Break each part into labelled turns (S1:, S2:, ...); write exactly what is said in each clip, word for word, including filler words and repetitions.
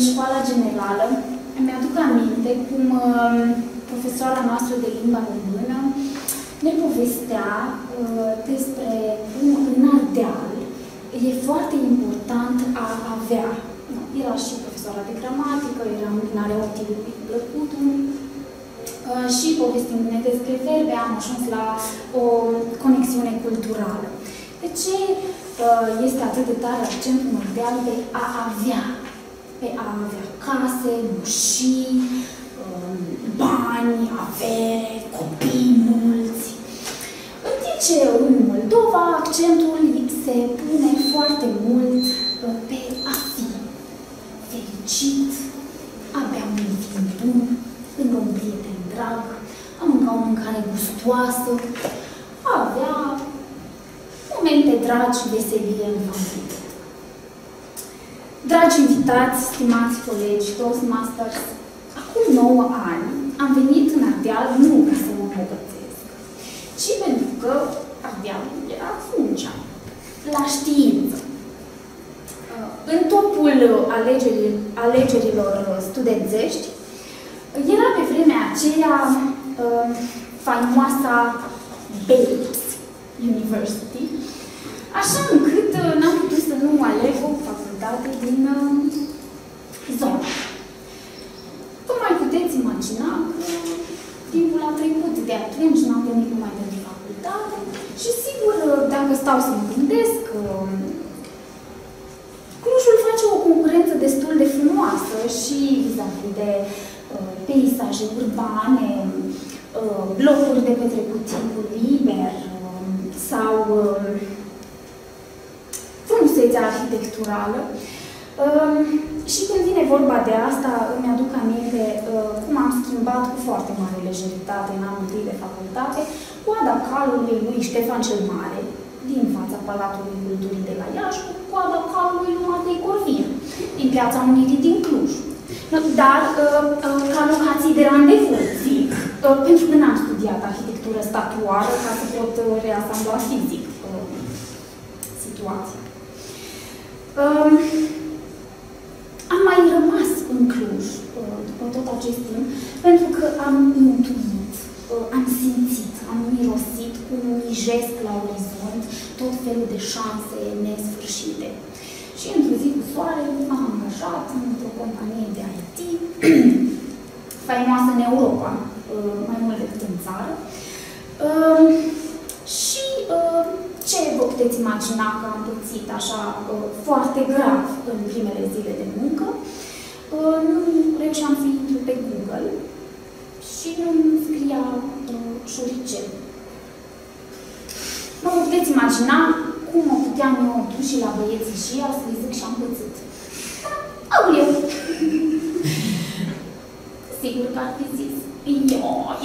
S1: școala generală, îmi aduc aminte cum uh, profesoara noastră de limba română ne povestea uh, despre cum în Ardeal e foarte important a avea. No, era și profesoara de gramatică, era în area optimului plăcutul uh, și povestindu-ne despre verbe am ajuns la o conexiune culturală. De ce uh, este atât de tare accentul în Ardeal pe a avea? Pe a avea case, mușii, uh, bani, avere, copii mulți. În timp ce în Moldova accentul se pune foarte mult uh, pe a fi fericit, a bea un vin bun, lângă un prieten drag, a mânca o mâncare gustoasă, a avea momente dragi, veselie în familie. Dragi invitați, stimați colegi, Toastmasters, acum nouă ani am venit în Ardeal nu ca să mă îmbogățesc, ci pentru că Ardealul era fungea, la știință. În topul alegerilor, alegerilor studențești era pe vremea aceea uh, faimoasa Babes University, așa încât uh, n-am putut să nu aleg o facultate din uh, zonă. Vă mai puteți imagina că timpul a trecut de atunci, n-am venit numai pentru facultate și sigur, dacă stau să mă gândesc, uh, Clujul face o concurență destul de frumoasă și vis-a-vis de uh, peisaje urbane, uh, blocuri de petrecut timpul liber uh, sau uh, frumusețea arhitecturală. Uh, și când vine vorba de asta, îmi aduc aminte uh, cum am schimbat cu foarte mare lejeritate în anul întâi de facultate coada calului lui Ștefan cel Mare, din fața Palatului Culturii de la Iași, cu coada calului lui Matei Corvin, din Piața Unirii din Cluj. Dar, uh, uh, ca locații de randevu, zic, uh, pentru că n-am studiat arhitectură statuară, ca să pot uh, reasambla fizic uh, situația. Uh, am mai rămas în Cluj, uh, după tot acest timp, pentru că am intuit, uh, am simțit, am mirosit cum mijesc la orizont tot felul de șanse nesfârșite. Și într-o zi cu soare m-am angajat într-o companie de I T, faimoasă în Europa, mai mult decât în țară. Și ce vă puteți imagina că am pățit așa foarte grav în primele zile de muncă, nu reușeam să intru pe Google și nu-mi scria șoricel. Nu vă puteți imagina cum mă puteam eu duce la băieții și ea să-i zic și am pățit. Aoleu! Sigur că ar fi zis, ioi!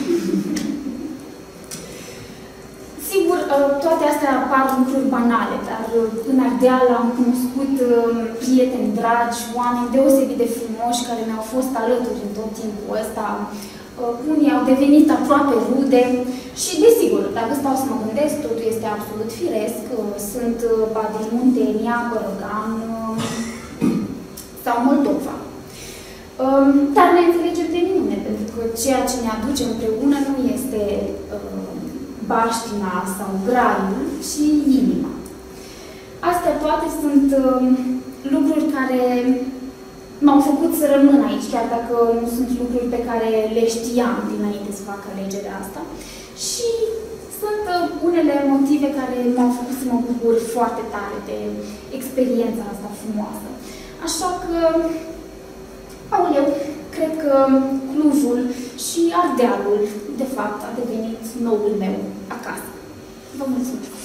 S1: Sigur, toate astea par lucruri banale, dar în Ardeal am cunoscut prieteni dragi, oameni deosebit de frumoși care mi-au fost alături în tot timpul ăsta. Unii au devenit aproape rude și, desigur, dacă stau să mă gândesc, totul este absolut firesc. Sunt ba din Muntenia, Bărăgan sau Moldova. Dar ne înțelegem de minune, pentru că ceea ce ne aduce împreună nu este baștina sau graiul, ci inima. Astea toate sunt lucruri care m-au făcut să rămân aici, chiar dacă nu sunt lucruri pe care le știam dinainte să fac alegerea asta. Și sunt unele motive care m-au făcut să mă bucur foarte tare de experiența asta frumoasă. Așa că, aoleu, cred că Clujul și Ardealul, de fapt, a devenit noul meu acasă. Vă mulțumesc!